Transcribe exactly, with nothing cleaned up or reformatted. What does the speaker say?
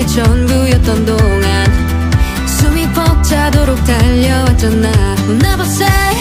네 전부였던 동안 숨이 벅차도록 달려왔잖아. Never say